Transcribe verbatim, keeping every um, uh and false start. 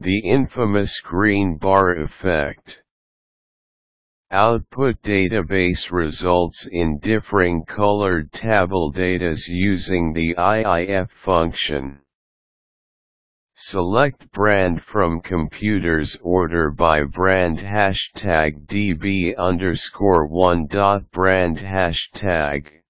The infamous green bar effect. Output database results in differing colored tabledatas using the I I F function. Select brand from computers order by brand hashtag db underscore one dot brand hashtag.